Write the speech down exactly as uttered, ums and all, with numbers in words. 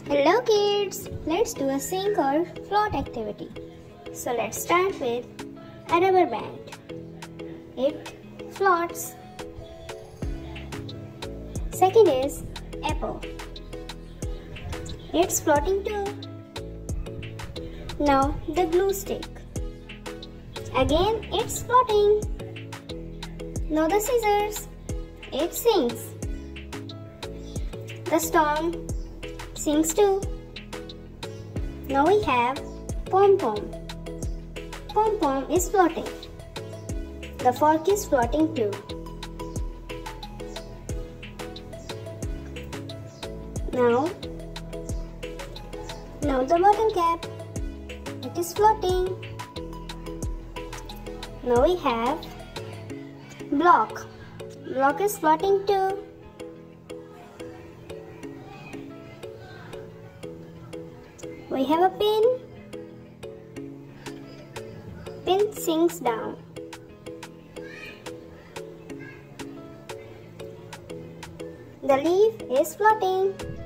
Hello kids, let's do a sink or float activity. So let's start with a rubber band. It floats. Second is apple. It's floating too. Now the glue stick. Again it's floating. Now the scissors. It sinks. The stone sinks too. Now we have pom-pom. Pom-pom is floating. The fork is floating too. Now, now the bottle cap. It is floating. Now we have block. Block is floating too. We have a pin. Pin sinks down. The leaf is floating.